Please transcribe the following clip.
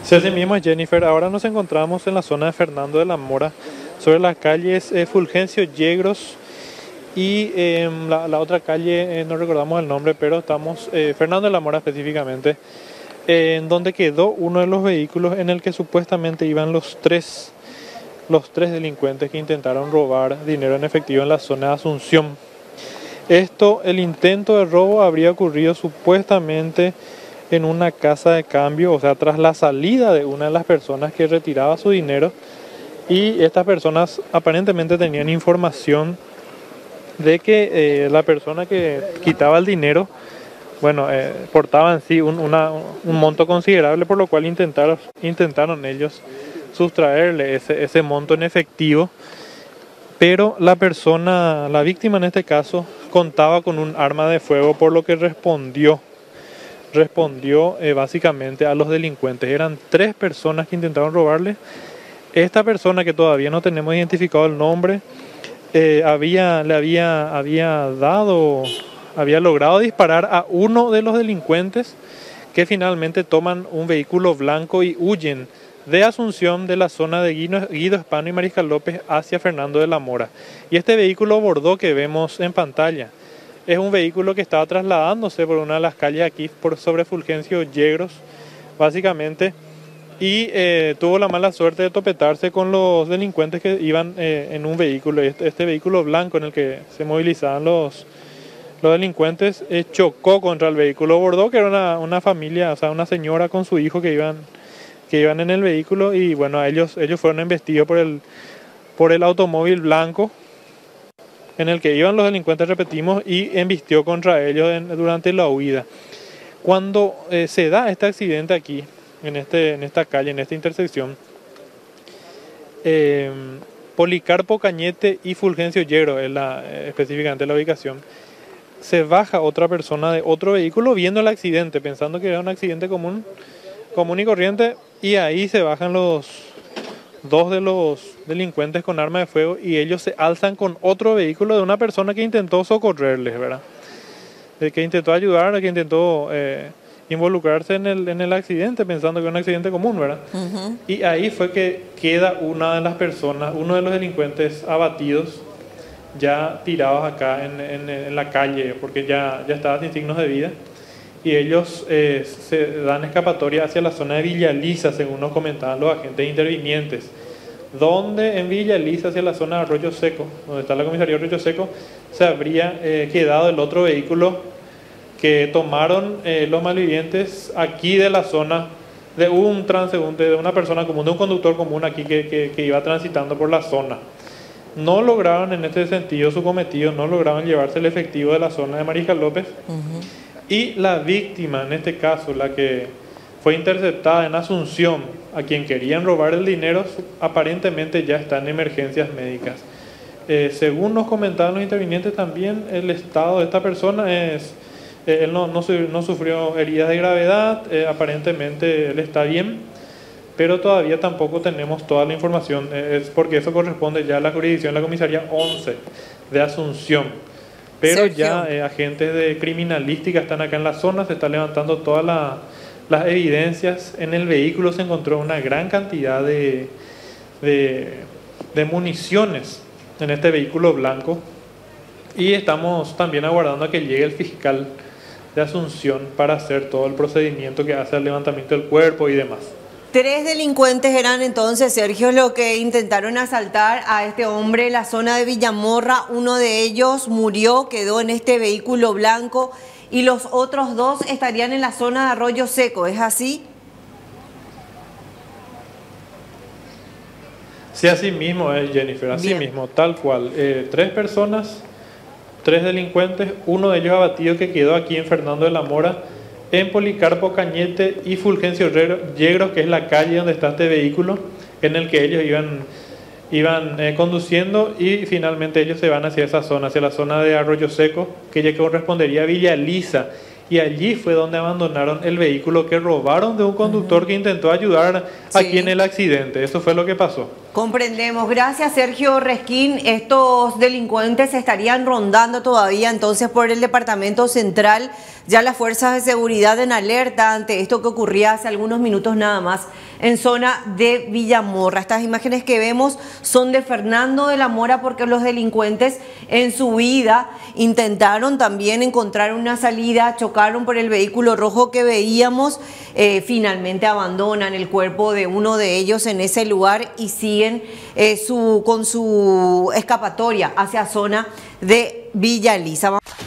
Sí, así mismo es, Jennifer. Ahora nos encontramos en la zona de Fernando de la Mora, sobre las calles Fulgencio Yegros y la otra calle, no recordamos el nombre, pero estamos, Fernando de la Mora específicamente, en donde quedó uno de los vehículos en el que supuestamente iban los tres delincuentes que intentaron robar dinero en efectivo en la zona de Asunción. El intento de robo habría ocurrido supuestamente en una casa de cambio, o sea, tras la salida de una de las personas que retiraba su dinero, y estas personas aparentemente tenían información de que la persona que quitaba el dinero, bueno, portaba en sí un monto considerable, por lo cual intentaron ellos sustraerle ese monto en efectivo, pero la víctima en este caso, contaba con un arma de fuego, por lo que respondió básicamente a los delincuentes. Eran 3 personas que intentaron robarle. Esta persona, que todavía no tenemos identificado el nombre, había logrado disparar a uno de los delincuentes, que finalmente toman un vehículo blanco y huyen de Asunción, de la zona de Guido Hispano y Mariscal López, hacia Fernando de la Mora. Y este vehículo Bordeaux que vemos en pantalla es un vehículo que estaba trasladándose por una de las calles aquí, sobre Fulgencio Yegros, básicamente, y tuvo la mala suerte de topetarse con los delincuentes que iban en un vehículo. Este vehículo blanco en el que se movilizaban los delincuentes chocó contra el vehículo Bordeaux, que era una familia, o sea, una señora con su hijo que iban en el vehículo, y bueno, ellos fueron embestidos por el automóvil blanco en el que iban los delincuentes, repetimos, y embistió contra ellos durante la huida. Cuando se da este accidente aquí, en esta calle, en esta intersección, Policarpo Cañete y Fulgencio Yegros es específicamente la ubicación, se baja otra persona de otro vehículo viendo el accidente, pensando que era un accidente común y corriente, y ahí se bajan dos de los delincuentes con arma de fuego, y ellos se alzan con otro vehículo de una persona que intentó socorrerles, ¿verdad? Que intentó ayudar, que intentó involucrarse en el accidente, pensando que era un accidente común, ¿verdad? Ujú. Y ahí fue que queda una de las personas, uno de los delincuentes abatidos, ya tirados acá en la calle, porque ya estaba sin signos de vida. Y ellos se dan escapatoria hacia la zona de Villa Lisa, según nos comentaban los agentes intervinientes, donde en Villa Lisa, hacia la zona de Arroyo Seco, donde está la comisaría de Arroyo Seco, se habría quedado el otro vehículo que tomaron los malvivientes aquí de la zona de un transeúnte, de una persona común, de un conductor común aquí que iba transitando por la zona. No lograron en este sentido su cometido, no lograron llevarse el efectivo de la zona de Mariscal López. Y la víctima, en este caso, la que fue interceptada en Asunción, a quien querían robar el dinero, aparentemente ya está en emergencias médicas. Según nos comentaban los intervinientes también, el estado de esta persona él no sufrió heridas de gravedad, aparentemente él está bien, pero todavía tampoco tenemos toda la información, es porque eso corresponde ya a la jurisdicción de la comisaría 11 de Asunción. Pero Sergio. ya agentes de criminalística están acá en la zona, se están levantando todas las evidencias. En el vehículo se encontró una gran cantidad de municiones en este vehículo blanco, y estamos también aguardando a que llegue el fiscal de Asunción para hacer todo el procedimiento que hace el levantamiento del cuerpo y demás. 3 delincuentes eran entonces, Sergio, lo que intentaron asaltar a este hombre en la zona de Villamorra. Uno de ellos murió, quedó en este vehículo blanco, y los otros 2 estarían en la zona de Arroyo Seco, ¿es así? Sí, así mismo es, Jennifer, así Bien. mismo, tal cual. 3 personas, 3 delincuentes, uno de ellos abatido, que quedó aquí en Fernando de la Mora, en Policarpo Cañete y Fulgencio Yegros, que es la calle donde está este vehículo, en el que ellos iban conduciendo, y finalmente ellos se van hacia esa zona, hacia la zona de Arroyo Seco, que ya correspondería a Villa Lisa, y allí fue donde abandonaron el vehículo que robaron de un conductor que intentó ayudar aquí en el accidente. Eso fue lo que pasó. Comprendemos. Gracias, Sergio Resquín. Estos delincuentes estarían rondando todavía entonces por el departamento central. Ya las fuerzas de seguridad en alerta ante esto que ocurría hace algunos minutos nada más en zona de Villamorra. Estas imágenes que vemos son de Fernando de la Mora porque los delincuentes en su huida intentaron también encontrar una salida, chocaron por el vehículo rojo que veíamos, finalmente abandonan el cuerpo de uno de ellos en ese lugar y siguen con su escapatoria hacia zona de Villa Elisa.